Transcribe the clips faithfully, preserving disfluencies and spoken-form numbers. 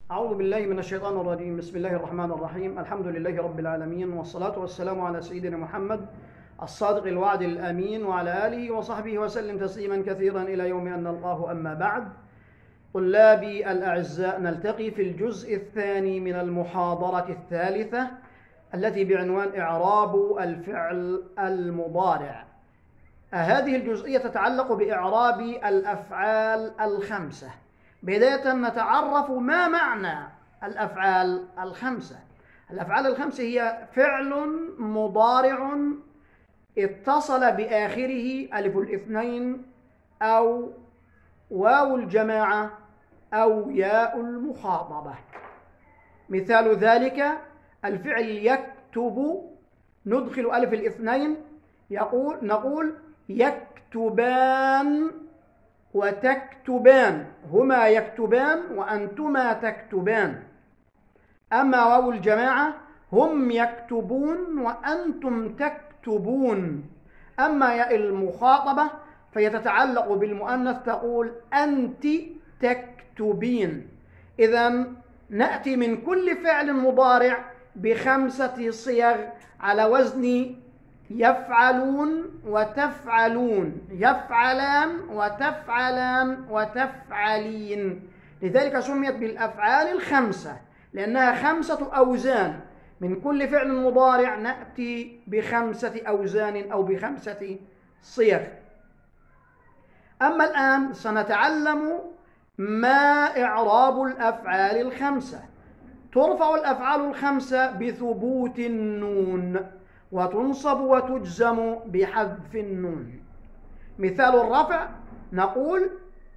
أعوذ بالله من الشيطان الرجيم. بسم الله الرحمن الرحيم. الحمد لله رب العالمين، والصلاة والسلام على سيدنا محمد الصادق الوعد الأمين وعلى آله وصحبه وسلم تسليما كثيرا إلى يوم أن نلقاه. أما بعد، طلابي الأعزاء، نلتقي في الجزء الثاني من المحاضرة الثالثة التي بعنوان إعراب الفعل المضارع. هذه الجزئية تتعلق بإعراب الأفعال الخمسة. بداية نتعرف ما معنى الأفعال الخمسة. الأفعال الخمسة هي فعل مضارع اتصل بآخره ألف الاثنين أو واو الجماعة أو ياء المخاطبة. مثال ذلك الفعل يكتب، ندخل ألف الاثنين، يقول نقول يكتبان وتكتبان، هما يكتبان وأنتما تكتبان. أما واو الجماعة هم يكتبون وأنتم تكتبون. أما ياء المخاطبة فهي تتعلق بالمؤنث، تقول أنت تكتبين. إذن نأتي من كل فعل مضارع بخمسة صيغ على وزن يفعلون وتفعلون، يفعلان وتفعلان وتفعلين. لذلك سميت بالأفعال الخمسة، لأنها خمسة أوزان. من كل فعل مضارع نأتي بخمسة أوزان أو بخمسة صيغ. أما الآن سنتعلم ما إعراب الأفعال الخمسة. ترفع الأفعال الخمسة بثبوت النون، وتنصب وتجزم بحذف النون. مثال الرفع نقول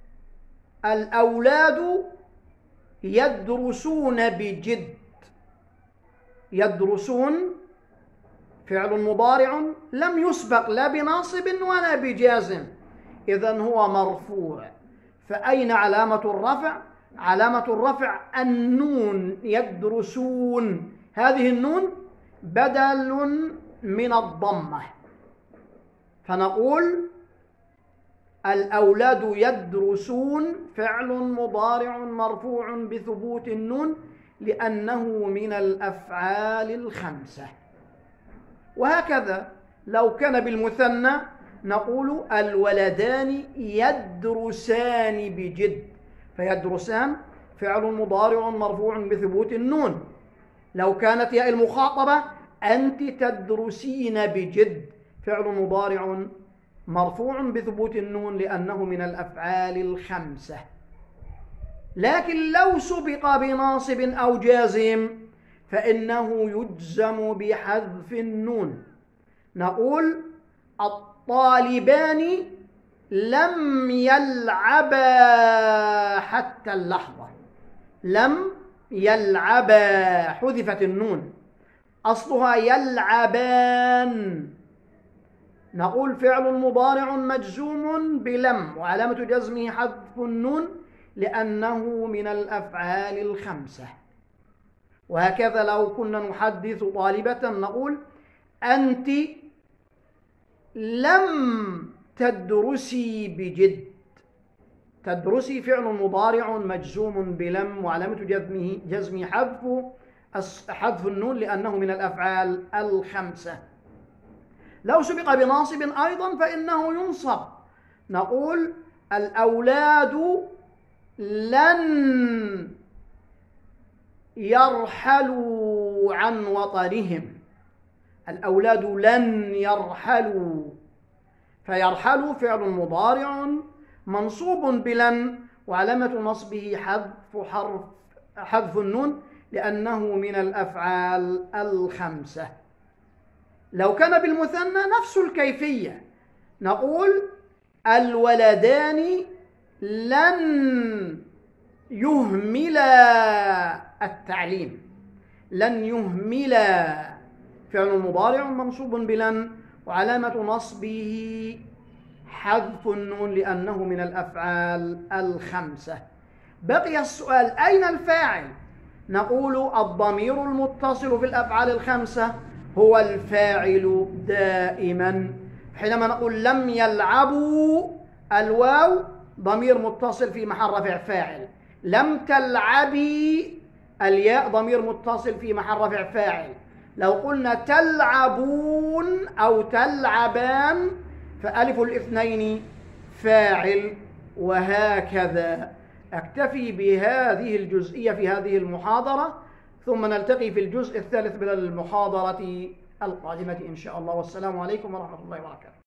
الأولاد يدرسون بجد. يدرسون فعل مضارع لم يسبق لا بناصب ولا بجازم، إذن هو مرفوع. فأين علامة الرفع؟ علامة الرفع النون. يدرسون، هذه النون بدل من الضمة، فنقول الأولاد يدرسون فعل مضارع مرفوع بثبوت النون لأنه من الأفعال الخمسة. وهكذا لو كان بالمثنى نقول الولدان يدرسان بجد، فيدرسان فعل مضارع مرفوع بثبوت النون. لو كانت ياء المخاطبة أنت تدرسين بجد، فعل مضارع مرفوع بثبوت النون لأنه من الأفعال الخمسة. لكن لو سبق بناصب أو جازم فإنه يجزم بحذف النون. نقول الطالبان لم يلعبا حتى اللحظة. لم يلعبا، حذفت النون، أصلها يلعبان. نقول فعل مضارع مجزوم بلم وعلامة جزمه حذف النون لأنه من الأفعال الخمسة. وهكذا لو كنا نحدث طالبة نقول أنت لم تدرسي بجد. تدرسي فعل مضارع مجزوم بلم وعلامة جزمه جزمه حذف حذف النون لأنه من الأفعال الخمسة. لو سبق بناصب أيضا فإنه ينصب. نقول الأولاد لن يرحلوا عن وطنهم. الأولاد لن يرحلوا، فيرحلوا فعل مضارع منصوب بلن وعلامة نصبه حذف حرف حذف النون لأنه من الأفعال الخمسة. لو كان بالمثنى نفس الكيفية، نقول الولدان لن يهملا التعليم. لن يهملا فعل مضارع منصوب بلن وعلامة نصبه حذف النون لأنه من الأفعال الخمسة. بقي السؤال أين الفاعل؟ نقول الضمير المتصل في الأفعال الخمسة هو الفاعل دائما. حينما نقول لم يلعبوا، الواو ضمير متصل في محل رفع فاعل. لم تلعبي الياء ضمير متصل في محل رفع فاعل. لو قلنا تلعبون أو تلعبان فألف الاثنين فاعل، وهكذا. أكتفي بهذه الجزئية في هذه المحاضرة، ثم نلتقي في الجزء الثالث من المحاضرة القادمة إن شاء الله. والسلام عليكم ورحمة الله وبركاته.